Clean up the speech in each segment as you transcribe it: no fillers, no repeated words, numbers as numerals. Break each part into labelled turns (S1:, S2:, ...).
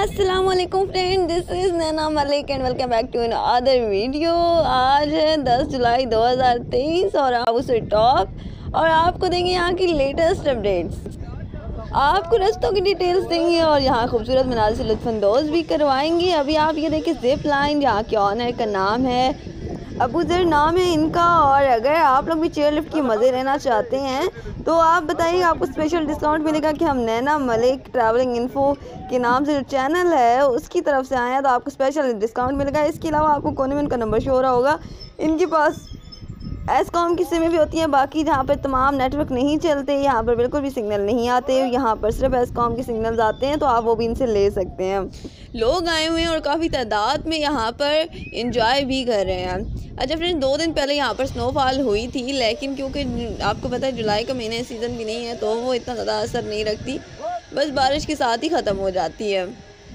S1: अस्सलाम वालेकुम friend, this is Naina Malik and welcome back to another video. आज है 10 जुलाई 2023 और आप उसे टॉप और आपको देंगे यहाँ की लेटेस्ट अपडेट्स। आपको रास्तों की डिटेल्स देंगे और यहाँ खूबसूरत मनाज़िर से लुत्फ़अंदोज़ भी करवाएंगे। अभी आप ये देखिए ज़िप लाइन, यहाँ के ऑनर का नाम है अबूज़र नाम है इनका। और अगर आप लोग भी चेयर लिफ्ट के मज़े लेना चाहते हैं तो आप बताइए, आपको स्पेशल डिस्काउंट मिलेगा कि हम नैना मलिक ट्रैवलिंग इन्फो के नाम से जो चैनल है उसकी तरफ से आए हैं, तो आपको स्पेशल डिस्काउंट मिलेगा। इसके अलावा आपको कोने में उनका नंबर शो हो रहा होगा। इनके पास एसकॉम की सिमें भी होती हैं, बाकी जहाँ पर तमाम नेटवर्क नहीं चलते, यहाँ पर बिल्कुल भी सिग्नल नहीं आते, यहाँ पर सिर्फ एसकॉम के सिग्नल्स आते हैं, तो आप वो भी इनसे ले सकते हैं। लोग आए हुए हैं और काफ़ी तादाद में यहाँ पर इंजॉय भी कर रहे हैं। अच्छा फ्रेंड्स, 2 दिन पहले यहाँ पर स्नोफॉल हुई थी, लेकिन क्योंकि आपको पता है जुलाई का महीना सीज़न भी नहीं है तो वो इतना ज़्यादा असर नहीं रखती, बस बारिश के साथ ही ख़त्म हो जाती है।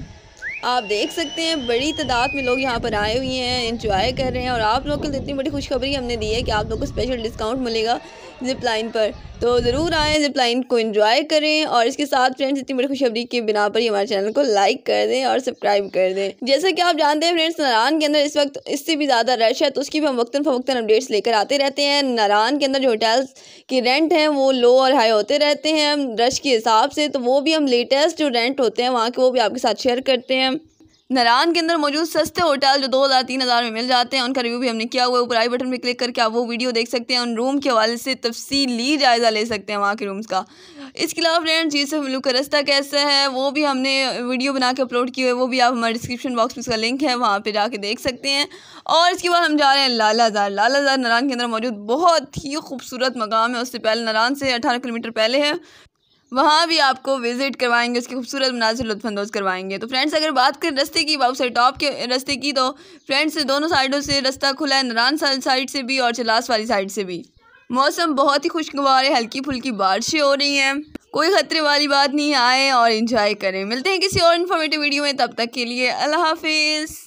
S1: आप देख सकते हैं बड़ी तादाद में लोग यहाँ पर आए हुए हैं, एंजॉय कर रहे हैं। और आप लोग को इतनी बड़ी खुशखबरी हमने दी है कि आप लोग को स्पेशल डिस्काउंट मिलेगा ज़िप लाइन पर, तो ज़रूर आएँ, ज़िप लाइन को एंजॉय करें। और इसके साथ फ्रेंड्स, इतनी बड़ी खुशखबरी के बिना पर ही हमारे चैनल को लाइक कर दें और सब्सक्राइब कर दें। जैसा कि आप जानते हैं फ्रेंड्स, नारान के अंदर इस वक्त इससे भी ज़्यादा रश है, तो उसकी भी हम वक्तन फ़वक्तन अपडेट्स लेकर आते रहते हैं। नारान के अंदर जो होटल्स के रेंट हैं वो लो और हाई होते रहते हैं रश के हिसाब से, तो वो भी हम लेटेस्ट जो रेंट होते हैं वहाँ के वो भी आपके साथ शेयर करते हैं। नारान के अंदर मौजूद सस्ते होटल जो 2000-3000 में मिल जाते हैं, उनका रिव्यू भी हमने किया हुआ है। ऊपर आई बटन पे क्लिक करके आप वो वीडियो देख सकते हैं, उन रूम के हवाले से तफसीली जायज़ा ले सकते हैं वहाँ के रूम्स का। इसके अलावा फ्रेंड्स, यूसुफ मलूक का रास्ता कैसा है वो भी हमने वीडियो बना के अपलोड की हुई है, वो भी आप हमारे डिस्क्रिप्शन बॉक्स में उसका लिंक है, वहाँ पर जाके देख सकते हैं। और इसके बाद हम जा रहे हैं लालाज़ार। लालाज़ार नारान के अंदर मौजूद बहुत ही खूबसूरत मकाम है। उससे पहले नारान से 18 किलोमीटर पहले है, वहाँ भी आपको विज़िट करवाएंगे, उसके खूबसूरत मनाज़िर लुत्फ़अंदोज़ करवाएंगे। तो फ्रेंड्स, अगर बात करें रास्ते की, बाबूसर टॉप के रास्ते की, तो फ्रेंड्स दोनों साइडों से रास्ता खुला है, नारान साइड से भी और चलास वाली साइड से भी। मौसम बहुत ही खुशगवार है, हल्की फुल्की बारिशें हो रही हैं, कोई ख़तरे वाली बात नहीं। आए और इंजॉय करें। मिलते हैं किसी और इन्फॉर्मेटिव वीडियो में, तब तक के लिए अल्लाह हाफिज़।